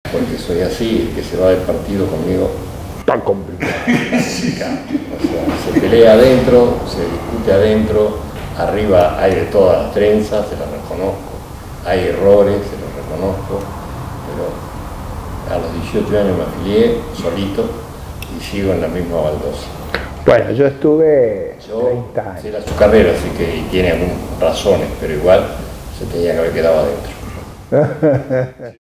porque soy así, el que se va del partido conmigo. Tan complicado. O sea, se pelea adentro, se discute adentro, arriba hay de todas las trenzas, se las reconozco, hay errores, se los reconozco, pero a los 18 años me afilié solito y sigo en la misma baldosa. Bueno, yo estuve 30 años. Era su carrera, así que tiene algunas razones, pero igual se tenía que haber quedado adentro.